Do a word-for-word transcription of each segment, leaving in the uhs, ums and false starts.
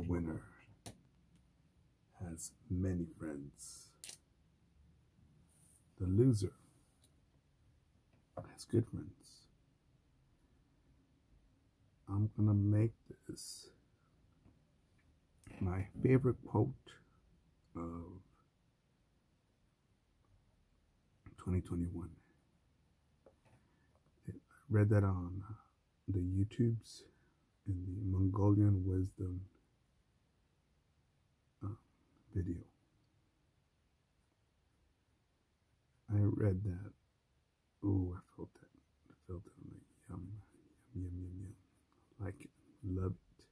winner has many friends. The loser has good friends. I'm gonna make this my favorite quote of twenty twenty-one. I read that on the YouTubes in the Mongolian Wisdom uh, video. I read that. Ooh, I felt that. I felt it. I'm like, yum, yum, yum, yum, yum. Like it. Love it.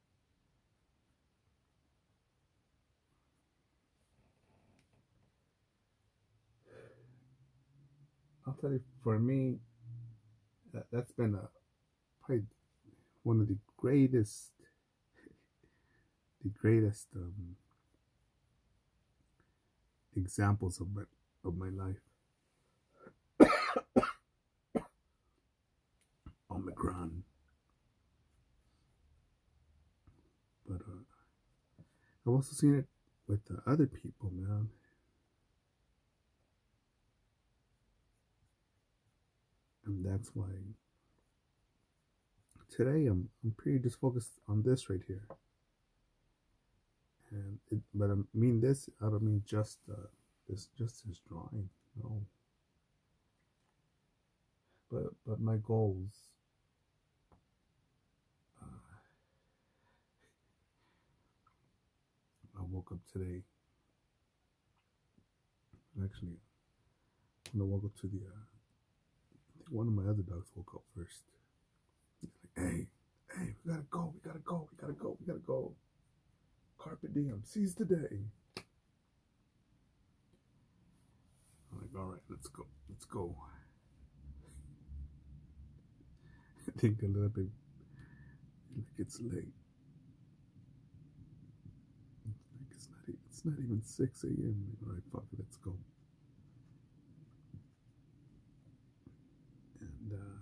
I'll tell you, for me, that, that's been a, probably one of the greatest, the greatest um, examples of my, of my life. Omicron. But uh, I've also seen it with uh, other people, man. And that's why today I'm I'm pretty just focused on this right here. And it, but I mean this. I don't mean just uh, this, just this drawing. No. But but my goals. Uh, I woke up today. Actually, when I woke up to the, uh, I think one of my other dogs woke up first. He's like, "Hey, hey, we gotta go, we gotta go, we gotta go, we gotta go. Carpe diem, seize the day." I'm like, all right, let's go, let's go. I think a little bit like it's late. Like it's not, it's not even six a m All right, fuck it, let's go. And uh,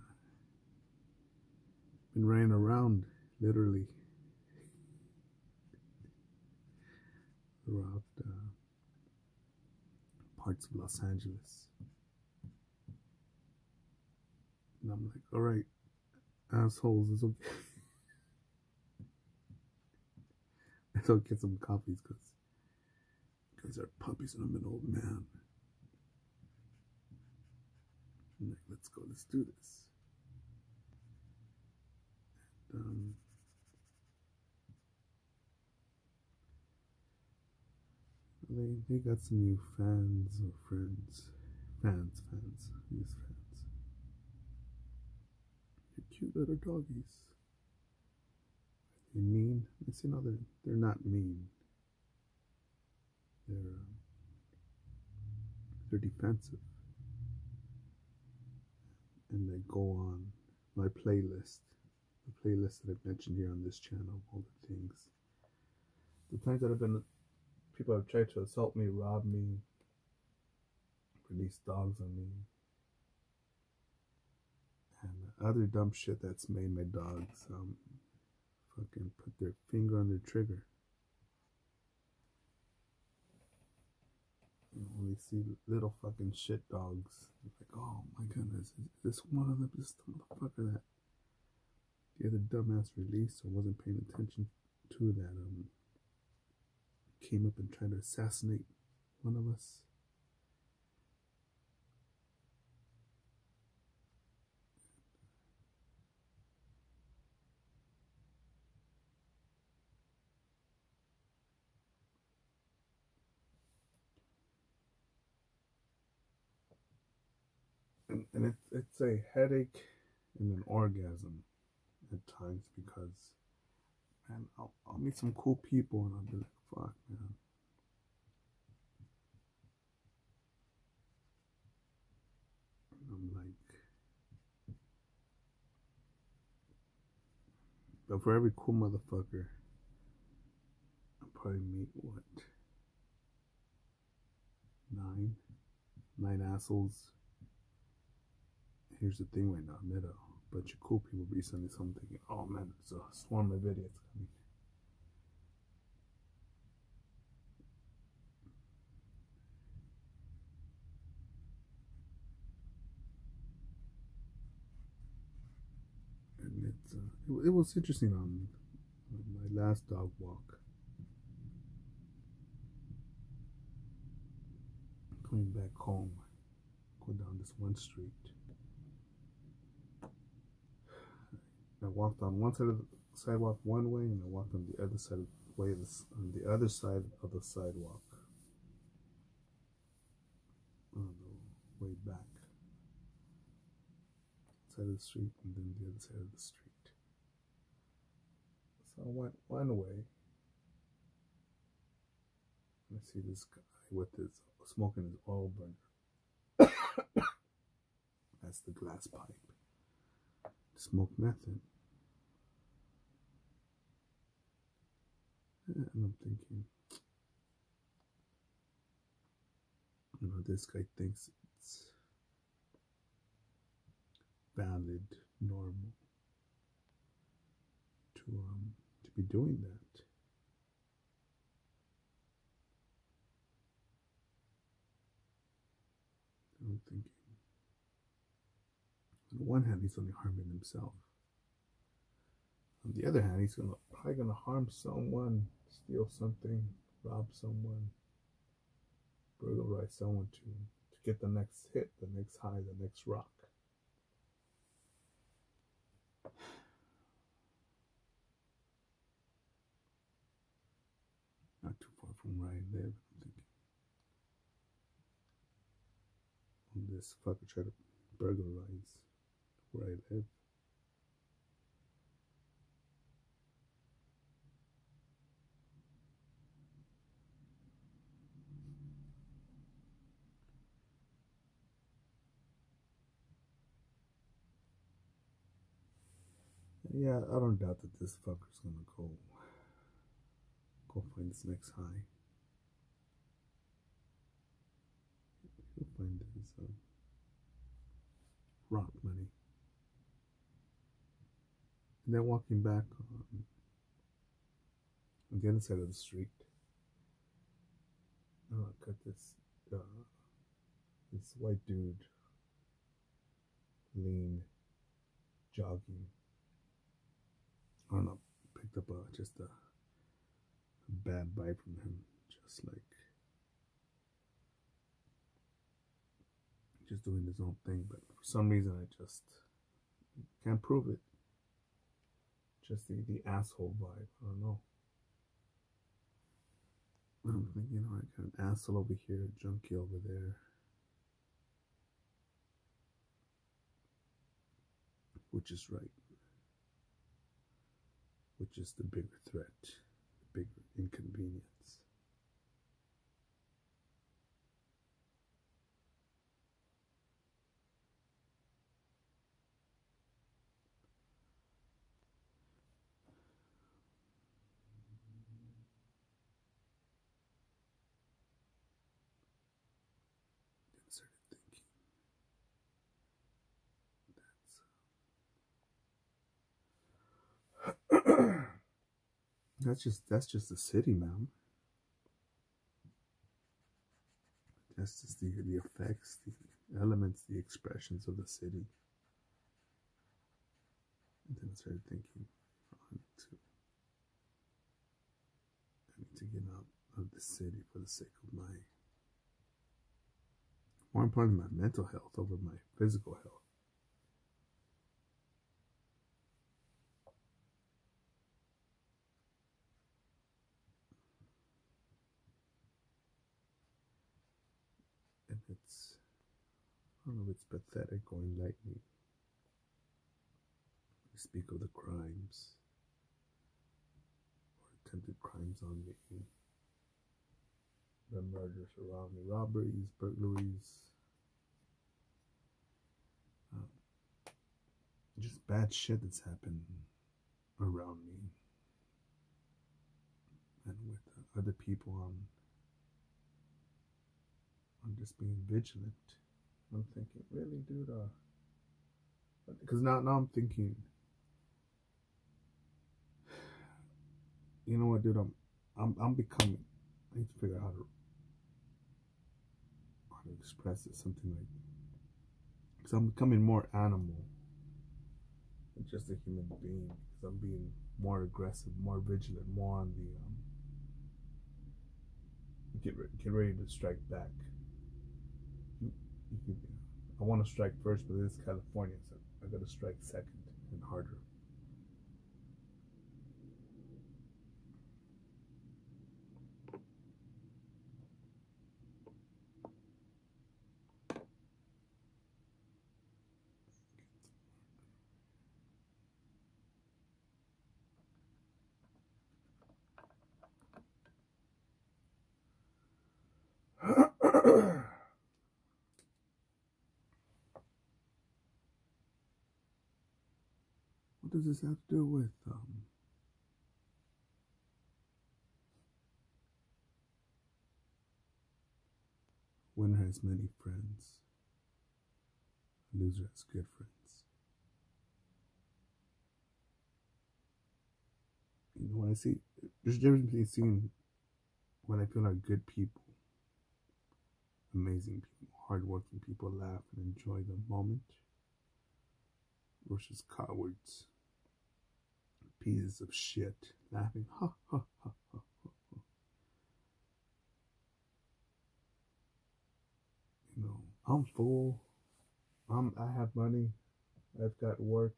been running around, literally, throughout uh, parts of Los Angeles. And I'm like, all right, assholes, it's okay. Let's go get some coffees, because you guys are puppies and I'm an old man. I'm like, let's go, let's do this. And, um, they, they got some new fans or friends. Fans, fans, these fans. They're cute little doggies. Are they mean? I say no, they're, they're not mean. They're, um, they're defensive. And they go on my playlist. The playlist that I've mentioned here on this channel, all the things. The times that I've been, people have tried to assault me, rob me, release dogs on me, and other dumb shit that's made my dogs um, fucking put their finger on their trigger. You know, when they see little fucking shit dogs, it's like, oh my goodness, is this one of them, this the motherfucker that the other dumbass released or wasn't paying attention to, that um came up and tried to assassinate one of us. And, and it, it's a headache and an orgasm at times, because, man, I'll, I'll meet some cool people and I'll be like, fuck, man. And I'm like, but for every cool motherfucker, I'll probably meet, what, nine? Nine assholes. Here's the thing right now, I met a bunch of cool people recently, so I'm thinking, oh man, there's a swarm of idiots coming. it, it was interesting on, on my last dog walk. Coming back home, go down this one street. I walked on one side of the sidewalk one way, and I walked on the other side of the way on the other side of the sidewalk on the way back. Side of the street, and then the other side of the street. So I went one way, and I see this guy with his smoking his oil burner. That's the glass pipe. Smoke method. And I'm thinking, you know, this guy thinks it's valid, normal to um to be doing that. And I'm thinking, on the one hand, he's only harming himself. On the other hand, he's gonna probably gonna harm someone, steal something, rob someone, burglarize someone to to get the next hit, the next high, the next rock. Not too far from where I live. I'm thinking, will this fucker try to burglarize where I live? Yeah, I don't doubt that this fucker's gonna go go find this next high. He'll find his uh, rock money. And then walking back on, on the other side of the street, oh, I got this uh, this white dude, lean, jogging. I don't know, picked up a, just a, a bad vibe from him, just like, just doing his own thing, but for some reason I just can't prove it. Just the, the asshole vibe, I don't know. I'm thinking, you know, I got an asshole over here, a junkie over there. Which is right? Which is the bigger threat, the bigger inconvenience? Then I started thinking, that's that's just that's just the city, man. That's just the the effects, the elements, the expressions of the city. And then I started thinking, I need to, I need to get out of the city for the sake of my, more importantly, my mental health over my physical health. And it's, I don't know if it's pathetic or enlightening. We speak of the crimes or attempted crimes on me, the murders around me, robberies, burglaries, um, just bad shit that's happened around me and with uh, other people. on I'm just being vigilant. I'm thinking, really, dude? Uh, because now, now I'm thinking, you know what, dude? I'm, I'm, I'm becoming. I need to figure out how to, how to express it. Something like, because I'm becoming more animal just a human being, because I'm being more aggressive, more vigilant, more on the um, get re- get ready to strike back. You, you could, I want to strike first, but it's California, so I got to strike second and harder. What does this have to do with um, winner has many friends, loser has good friends? You know, when I see, there's a difference between seeing when I feel like good people, amazing people, hardworking people laugh and enjoy the moment, versus cowards, pieces of shit, laughing, ha ha ha ha. You know, I'm full. I'm. I have money. I've got work.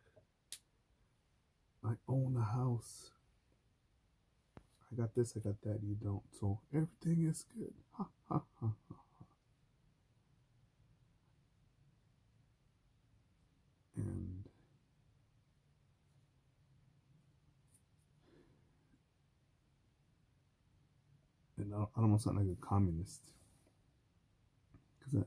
I own a house. I got this. I got that. You don't. So everything is good. Ha ha ha ha. And and I, I almost sound like a communist, because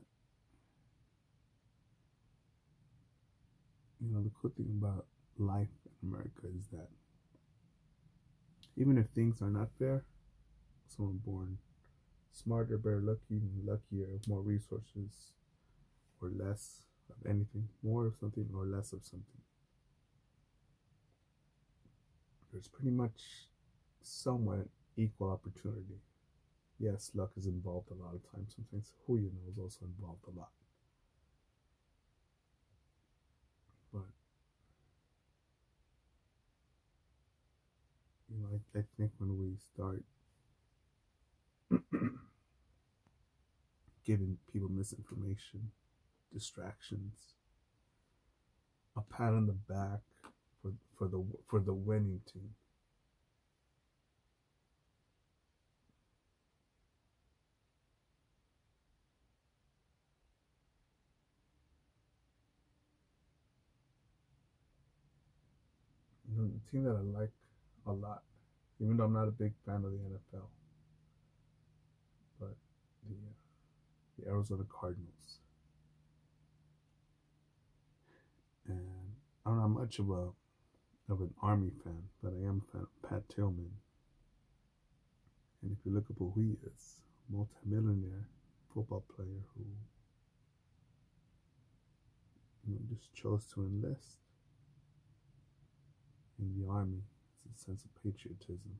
you know the cool thing about life in America is that even if things are not fair, someone born smarter, better, lucky, luckier, more resources, or less of anything, more of something or less of something, there's pretty much somewhat equal opportunity. Yes, luck is involved a lot of times. Sometimes who you know is also involved a lot. But you know, I, I think when we start giving people misinformation, distractions, a pat on the back for for the for the winning team. You know, the team that I like a lot, even though I'm not a big fan of the N F L, but the uh, the Arizona Cardinals. And I'm not much of a of an Army fan, but I am a fan of Pat Tillman. And if you look up who he is, multimillionaire football player who you know just chose to enlist in the Army. It's a sense of patriotism.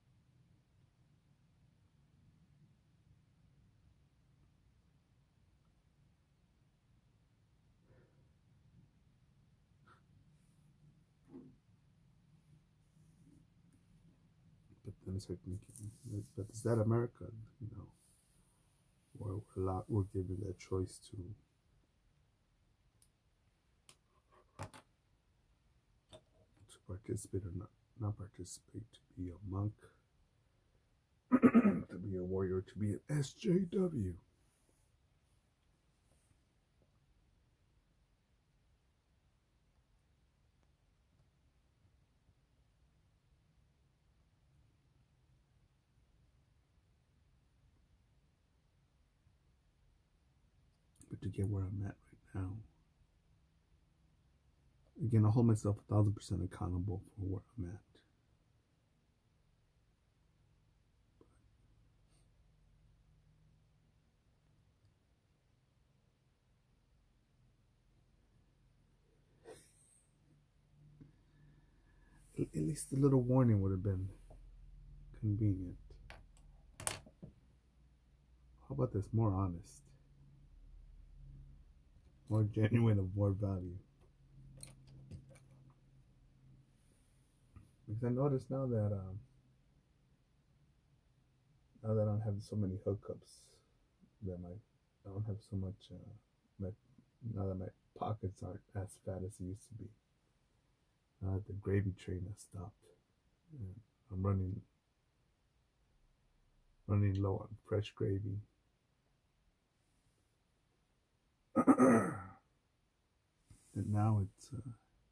But then it's like thinking, but is that America? You know, where a lot we're given that choice to to participate or not, not participate, to be a monk, to be a warrior, to be an S J W. But to get where I'm at right now, again, I hold myself a thousand percent accountable for where I'm at. At least a little warning would have been convenient. How about this? More honest, more genuine, of more value. Because I noticed now that um, now that I don't have so many hookups, that my I don't have so much. Uh, my now that my pockets aren't as fat as they used to be. Uh, the gravy train has stopped. And I'm running running low on fresh gravy. And now it's uh,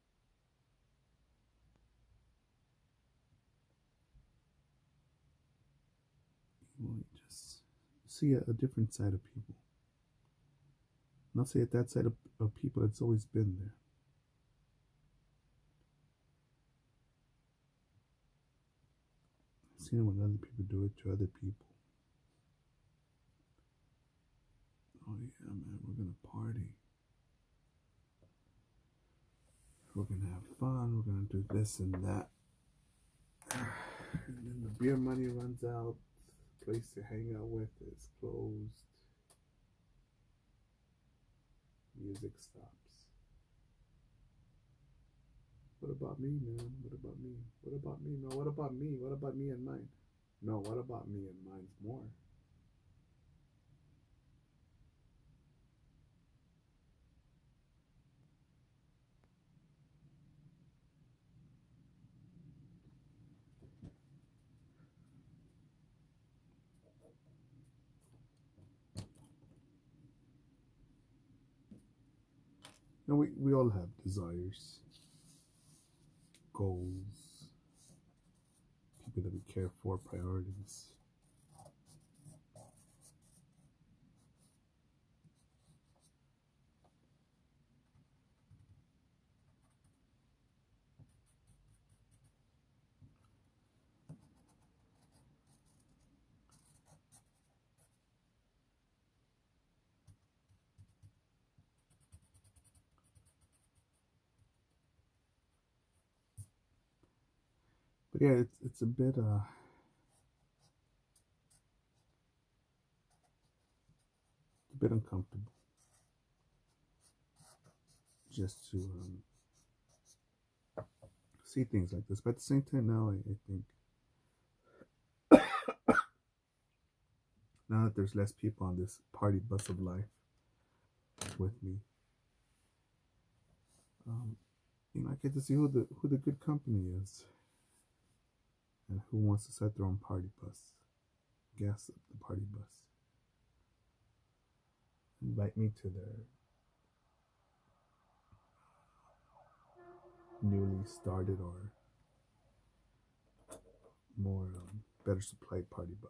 you just see a, a different side of people. Not say at that side of, of people, it's always been there. I've seen it when other people do it to other people. Oh yeah, man, we're gonna party. We're gonna have fun. We're gonna do this and that. And then the beer money runs out. The place to hang out with is closed. Music stops. What about me, man? What about me? What about me? No, what about me? What about me and mine? No, what about me and mine's more? No, we, we all have desires, goals, people that we care for, priorities. But yeah, it's it's a bit uh a bit uncomfortable just to um, see things like this. But at the same time, now I, I think now that there's less people on this party bus of life with me, um, you know, I get to see who the who the good company is, and who wants to set their own party bus, gas up the party bus, invite me to their newly started or more um, better supplied party bus.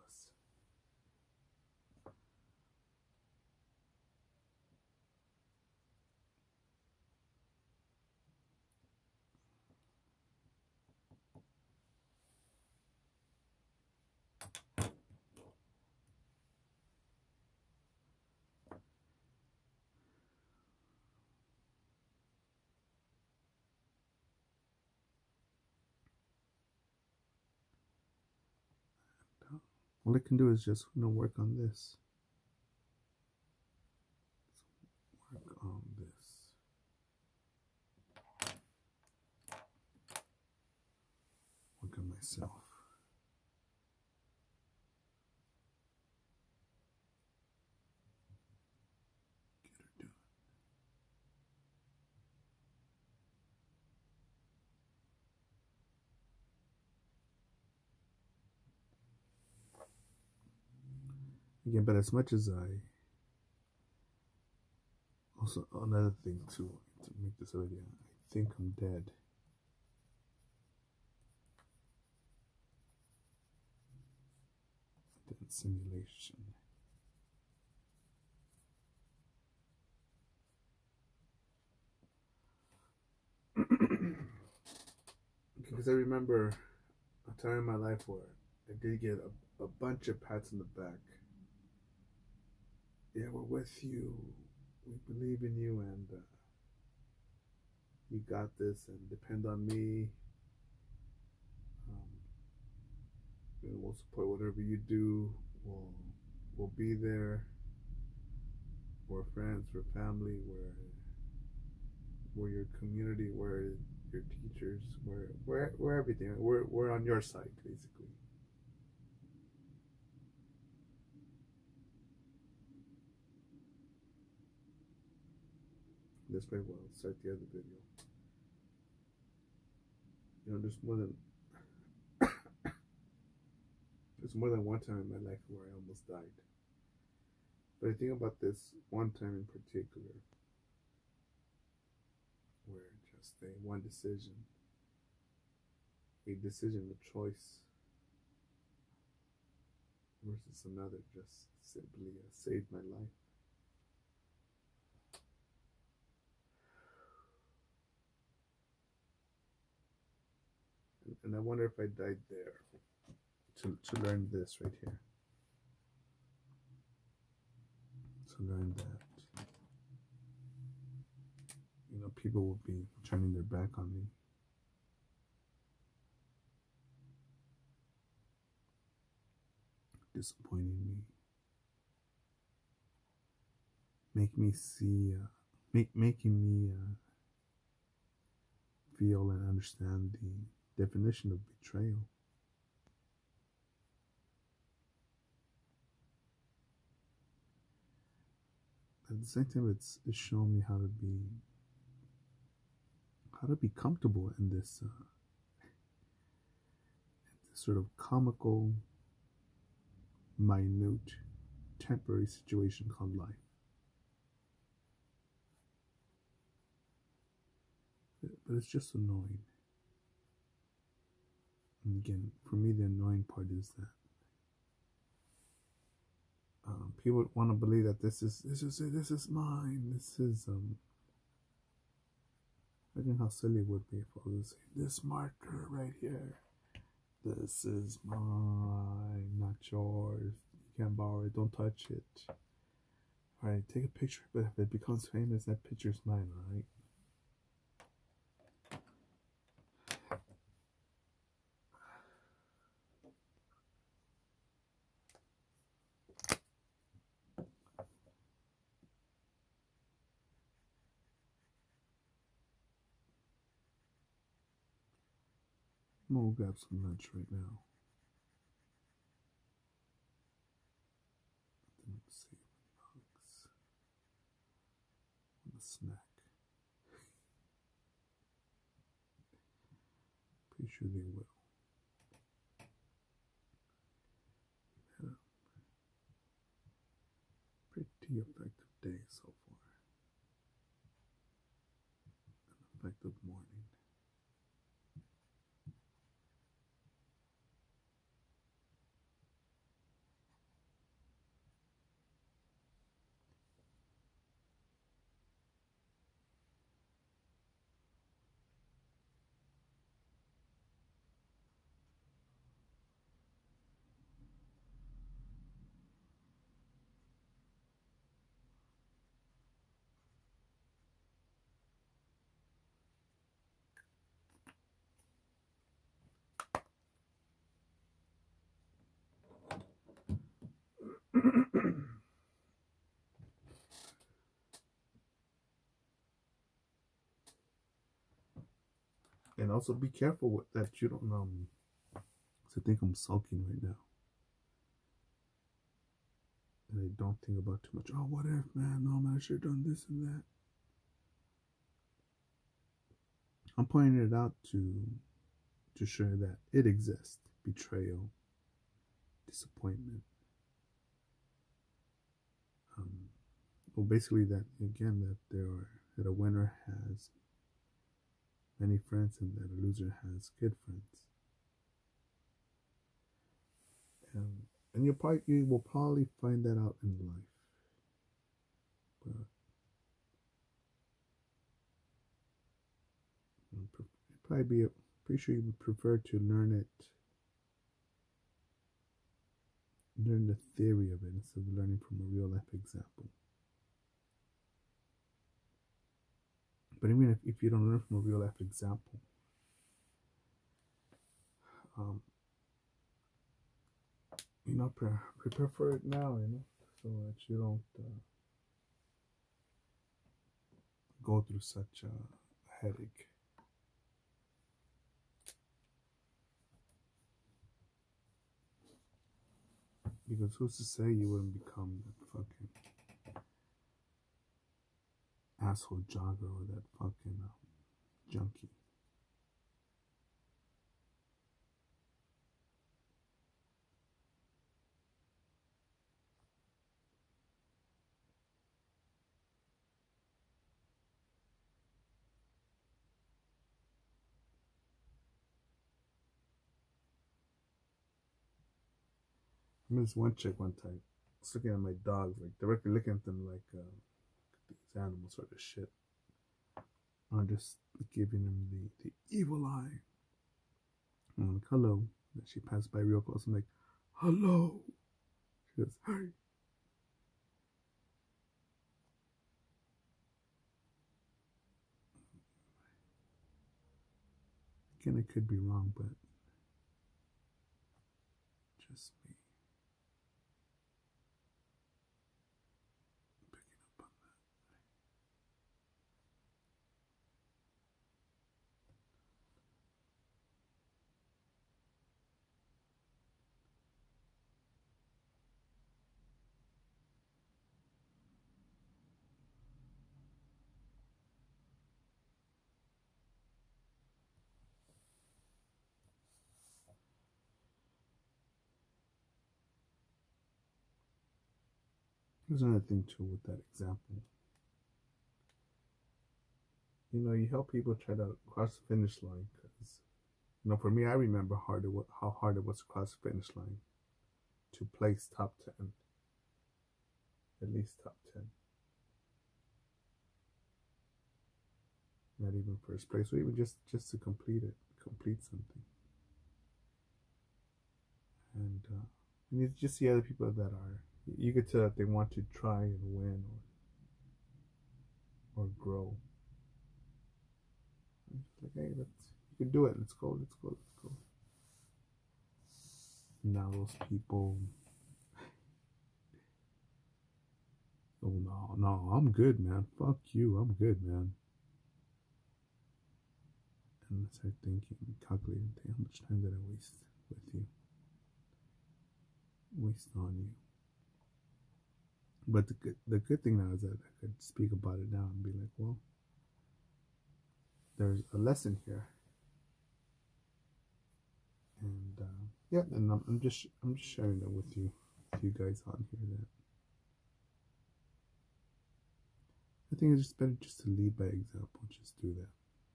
All I can do is just, you know, work on this. Work on this. Work on myself. Get her done. Again, but as much as I also another thing too to make this already, I think I'm dead. Dead simulation. Because I remember a time in my life where I did get a, a bunch of pats on the back. Yeah, we're with you. We believe in you, and uh, you got this, and depend on me. Um, and we'll support whatever you do. We'll we'll be there. We're friends. We're family. We're we're your community. We're your teachers. We're we're we're everything. We're we're on your side basically. This way, well, start the other video. You know, there's more than there's more than one time in my life where I almost died. But I think about this one time in particular, where just a one decision, a decision, a choice, versus another, just simply uh, saved my life. And, and I wonder if I died there to to learn this right here. To learn that, you know, people will be turning their back on me. Disappointing me. Make me see, uh, make, making me uh, feel and understand the definition of betrayal. At the same time, it's, it's showing me how to be, how to be comfortable in this, uh, in this sort of comical, minute, temporary situation called life. But it's just annoying. And again, for me, the annoying part is that um, people want to believe that this is this is it, this is mine. This is um. Imagine how silly it would be if I was saying this marker right here. This is mine, not yours. You can't borrow it. Don't touch it. All right, take a picture. But if it becomes famous, that picture's mine. All right. I'm gonna grab some lunch right now. Let's see if hugs on a snack. Pretty sure they will. Had a pretty effective day so far. An effective morning. And also be careful with that you don't um I think I'm sulking right now. And I don't think about too much. Oh, what if, man? No, man, I should have done this and that. I'm pointing it out to to show that it exists. Betrayal, disappointment. Um, well, basically that again that there are that a winner has many friends and that a loser has good friends. And and you'll probably you will probably find that out in life. But it'd probably be a, pretty sure you would prefer to learn it, learn the theory of it instead of learning from a real life example. But even if, if you don't learn from a real life example, um, you know, pre prepare for it now, you know, so that you don't uh, go through such a headache. Because who's to say you wouldn't become that fucking asshole jogger or that fucking um, junkie? I remember this one chick one time. I was looking at my dogs, like directly looking at them like uh, these animals sort of shit. I'm just giving them the, the evil eye. I'm like, hello. And she passed by real close. I'm like, hello. She goes, hey. Again, I could be wrong, but just me picking up on that. Here's another thing too with that example. You know, you help people try to cross the finish line because, you know, for me, I remember hard it, how hard it was to cross the finish line to place top ten, at least top ten. Not even first place, or even just just to complete it, complete something. And uh, and you just see other people that are, you could tell that they want to try and win or or grow. It's like, hey, let's, you can do it. Let's go. Let's go. Let's go. Now those people, oh no, no, I'm good, man. Fuck you, I'm good, man. And I start thinking, calculating, how much time did I waste with you? Waste on you. But the good, the good thing now is that I could speak about it now and be like, well, there's a lesson here. And uh, yeah, and I'm, I'm just I'm just sharing that with you, with you guys on here. That I think it's just better just to lead by example. Just do that.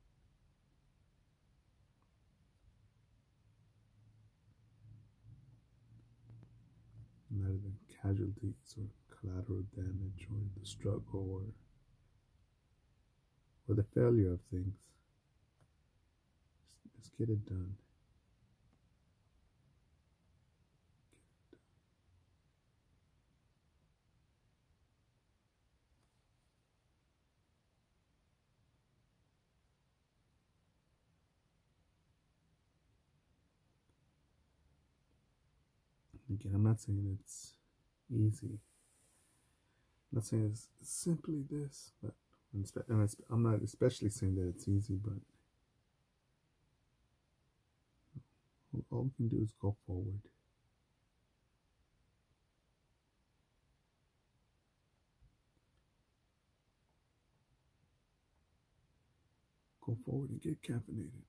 Rather than casualties or collateral damage or the struggle or or the failure of things. Just, just get it done. Again, I'm not saying it's easy. I'm not saying it's simply this, but I'm not especially saying that it's easy, but all we can do is go forward. Go forward and get caffeinated.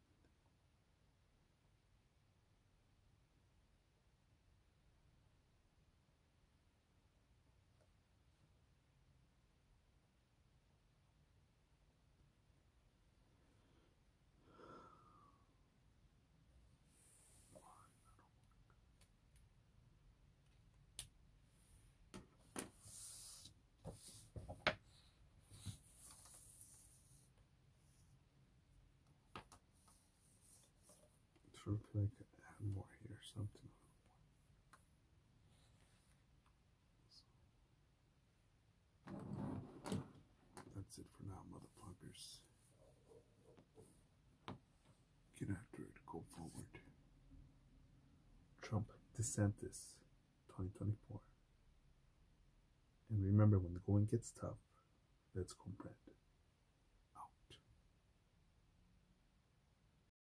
Sort of like add more here, something. That's it for now, motherfuckers. Get after it. Go forward. Trump DeSantis, twenty twenty-four. And remember, when the going gets tough, let's comprehend.